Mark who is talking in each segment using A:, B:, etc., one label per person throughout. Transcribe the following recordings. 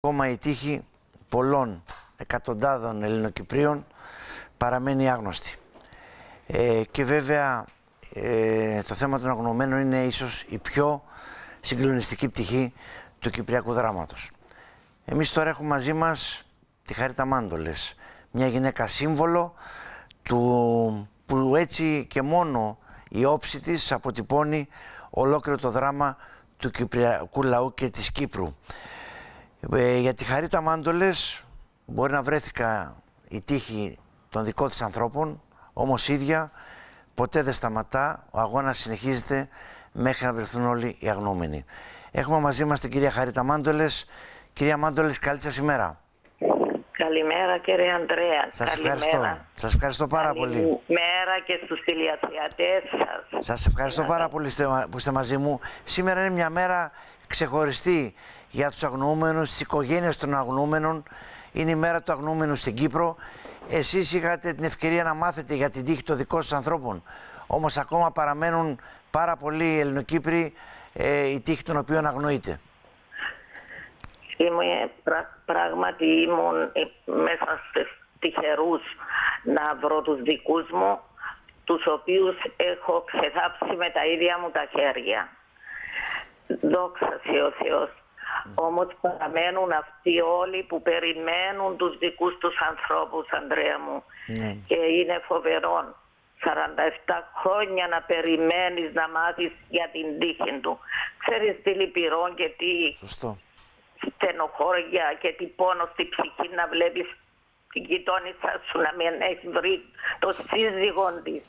A: Ακόμα η τύχη πολλών εκατοντάδων Ελληνοκυπρίων παραμένει άγνωστη. Και βέβαια το θέμα των αγνοωμένων είναι ίσως η πιο συγκλονιστική πτυχή του κυπριακού δράματος. Εμείς τώρα έχουμε μαζί μας τη Χαρίτα Μάντολες, μια γυναίκα σύμβολο που έτσι και μόνο η όψη της αποτυπώνει ολόκληρο το δράμα του κυπριακού λαού και της Κύπρου. Για τη Χαρίτα Μάντολες μπορεί να βρέθηκα η τύχη των δικών της ανθρώπων, όμως ίδια ποτέ δεν σταματά, ο αγώνας συνεχίζεται μέχρι να βρεθούν όλοι οι αγνοούμενοι. Έχουμε μαζί μας την κυρία Χαρίτα Μάντολες. Κυρία Μάντολες, καλή σας ημέρα.
B: Καλημέρα κύριε Ανδρέα.
A: Σας ευχαριστώ. Σας ευχαριστώ πάρα πολύ.
B: Καλημέρα και στους τηλεθεατές σας.
A: Σας ευχαριστώ πάρα πολύ που είστε μαζί μου. Σήμερα είναι μια μέρα ξεχωριστή για τους αγνοούμενους, τις οικογένειες των αγνοούμενων. Είναι η μέρα του αγνοούμενου στην Κύπρο. Εσείς είχατε την ευκαιρία να μάθετε για την τύχη των δικών σας ανθρώπων. Όμως ακόμα παραμένουν πάρα πολλοί Ελληνοκύπροι η τύχη των οποίων αγνοείται.
B: Πράγματι ήμουν μέσα στους τυχερούς να βρω τους δικούς μου, τους οποίους έχω ξεθάψει με τα ίδια μου τα χέρια. Δόξα ο Θεός. Όμως παραμένουν αυτοί όλοι που περιμένουν τους δικούς τους ανθρώπους, Ανδρέα μου. Και είναι φοβερό. 47 χρόνια να περιμένεις να μάθεις για την τύχη του. Ξέρεις τι λυπηρό και τι στενοχώρια και τι πόνο στη ψυχή να βλέπεις την γειτόνισσα σου να μην έχει βρει το σύζυγό της.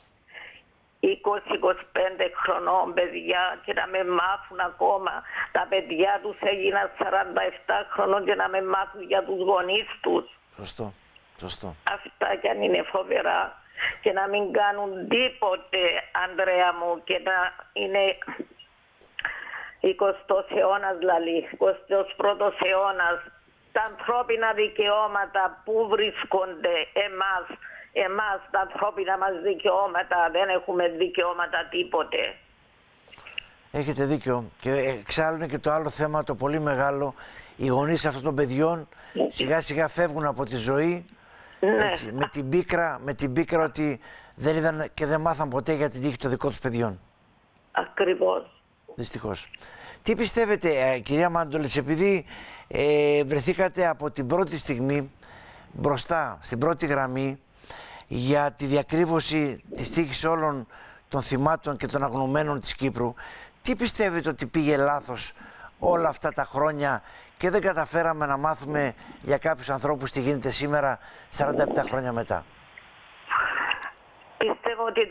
B: 20-25 χρονών παιδιά και να με μάθουν ακόμα. Τα παιδιά τους έγιναν 47 χρονών και να με μάθουν για τους γονείς τους.
A: Σωστό.
B: Αυτά κι αν είναι φοβερά. Και να μην κάνουν τίποτε, Ανδρέα μου, και να είναι 20ος αιώνας, δηλαδή 21ος αιώνας. Τα ανθρώπινα δικαιώματα που βρίσκονται εμάς τα ανθρώπινα μας δικαιώματα, δεν έχουμε δικαιώματα τίποτε.
A: Έχετε δίκιο. Και εξάλλου είναι και το άλλο θέμα, το πολύ μεγάλο. Οι γονείς αυτών των παιδιών σιγά σιγά φεύγουν από τη ζωή. Έτσι, με την πίκρα ότι δεν είδαν και δεν μάθαν ποτέ για την τύχη των δικών τους παιδιών.
B: Ακριβώς.
A: Δυστυχώς. Τι πιστεύετε, κυρία Μάντολες, επειδή βρεθήκατε από την πρώτη στιγμή μπροστά, στην πρώτη γραμμή, για τη διακρύβωση της τύχης όλων των θυμάτων και των αγνοωμένων της Κύπρου, τι πιστεύετε ότι πήγε λάθος όλα αυτά τα χρόνια και δεν καταφέραμε να μάθουμε για κάποιους ανθρώπους τι γίνεται σήμερα 47 χρόνια μετά?
B: Πιστεύω ότι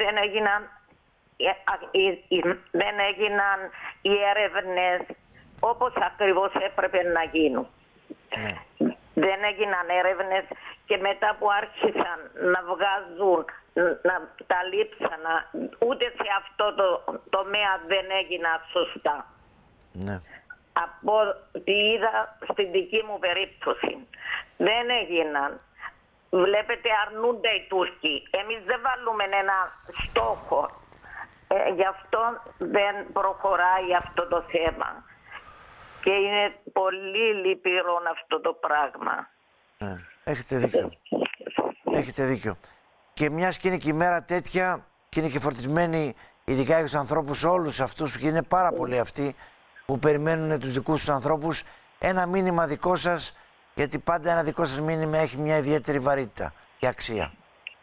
B: δεν έγιναν οι έρευνες όπως ακριβώς έπρεπε να γίνουν.
A: Ναι.
B: Δεν έγιναν έρευνες και μετά που άρχισαν να βγάζουν τα λείψανα, ούτε σε αυτό το τομέα δεν έγιναν σωστά.
A: Ναι.
B: Από ό,τι είδα στην δική μου περίπτωση δεν έγιναν. Βλέπετε, αρνούνται οι Τούρκοι. Εμείς δεν βάλουμε ένα στόχο. Γι' αυτό δεν προχωράει αυτό το θέμα. Και είναι πολύ λυπηρό αυτό το πράγμα.
A: Ναι. Έχετε δίκιο. Έχετε δίκιο. Και μιας και είναι και η μέρα τέτοια και είναι και φορτισμένοι ειδικά για τους ανθρώπους όλους αυτούς και είναι πάρα πολλοί αυτοί που περιμένουν τους δικούς τους ανθρώπους, ένα μήνυμα δικό σας, γιατί πάντα ένα δικό σας μήνυμα έχει μια ιδιαίτερη βαρύτητα και αξία.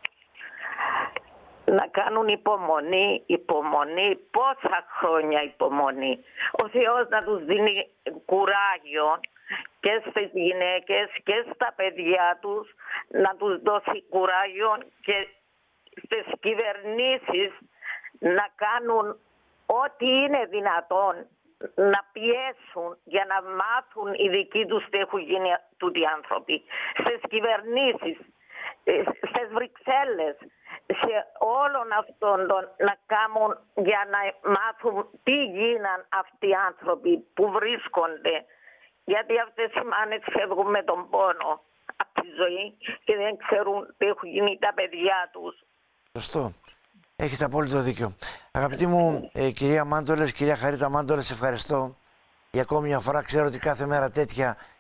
B: Να κάνουν υπομονή, πόσα χρόνια υπομονή. Ο Θεός να τους δίνει κουράγιο και στις γυναίκες και στα παιδιά τους, να τους δώσει κουράγιο και στις κυβερνήσεις να κάνουν ό,τι είναι δυνατόν, να πιέσουν για να μάθουν οι δικοί τους τι έχουν γίνει τούτοι άνθρωποι. Στις κυβερνήσεις, στις Βρυξέλλες, σε όλων αυτών να κάνουν για να μάθουν τι γίναν αυτοί οι άνθρωποι που βρίσκονται. Γιατί αυτές οι μάνες φεύγουν με τον πόνο από τη ζωή και δεν ξέρουν τι έχουν γίνει τα παιδιά τους.
A: Σωστό. Έχετε απόλυτο δίκιο. Αγαπητή μου κυρία Μάντολες, κυρία Χαρίτα Μάντολες, ευχαριστώ για ακόμη μια φορά. Ξέρω ότι κάθε μέρα τέτοια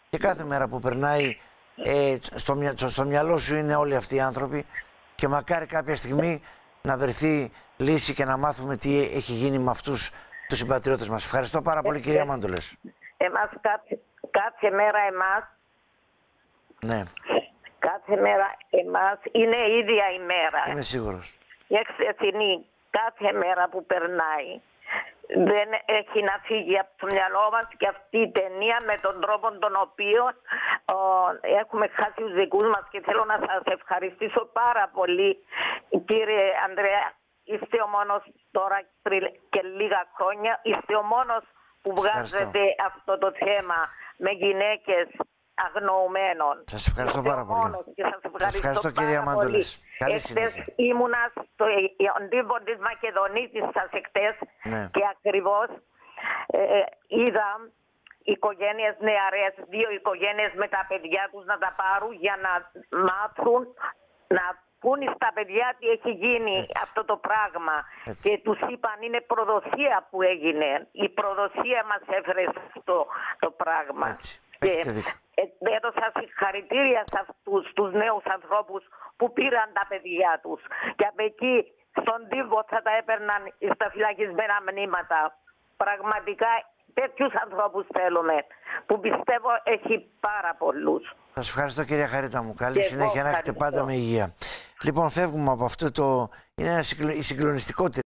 A: και κάθε μέρα που περνάει στο μυαλό σου είναι όλοι αυτοί οι άνθρωποι και μακάρι κάποια στιγμή να βρεθεί λύση και να μάθουμε τι έχει γίνει με αυτούς τους συμπατριώτες μας. Ευχαριστώ πάρα πολύ, κυρία Μάντολες.
B: Κάθε μέρα εμάς,
A: ναι.
B: Κάθε μέρα εμάς είναι η ίδια ημέρα.
A: Είμαι σίγουρος.
B: Η χθεσινή κάθε μέρα που περνάει δεν έχει να φύγει από το μυαλό μας και αυτή η ταινία με τον τρόπο τον οποίο έχουμε χάσει τους δικούς μας, και θέλω να σας ευχαριστήσω πάρα πολύ, κύριε Ανδρέα. Είστε ο μόνος τώρα και λίγα χρόνια, είστε ο μόνος που βγάζετε αυτό το θέμα με γυναίκες αγνοουμένων.
A: Σας ευχαριστώ πάρα πολύ.
B: Σας ευχαριστώ,
A: κυρία Μάντολες. Καλή συνέχεια.
B: Ήμουνα στο τύπο της Μακεδονίτης σας εχθές,
A: ναι.
B: Και ακριβώς είδα οικογένειες νεαρές, 2 οικογένειες με τα παιδιά τους να τα πάρουν για να μάθουν, να πούν στα παιδιά τι έχει γίνει. Έτσι. Αυτό το πράγμα. Έτσι. Και τους είπαν είναι προδοσία που έγινε. Η προδοσία μας έφερε σε αυτό το πράγμα.
A: Έτσι.
B: Και έδωσα συγχαρητήρια σε αυτούς τους νέους ανθρώπους που πήραν τα παιδιά τους. Και από εκεί στον τύπο θα τα έπαιρναν στα φυλακισμένα μνήματα. Πραγματικά τέτοιους ανθρώπους θέλουμε, που πιστεύω έχει πάρα πολλούς.
A: Σας ευχαριστώ, κυρία Χαρίτα μου. Καλή συνέχεια, να έχετε πάντα με υγεία. Λοιπόν, φεύγουμε από αυτό το... είναι η συγκλονιστικότερη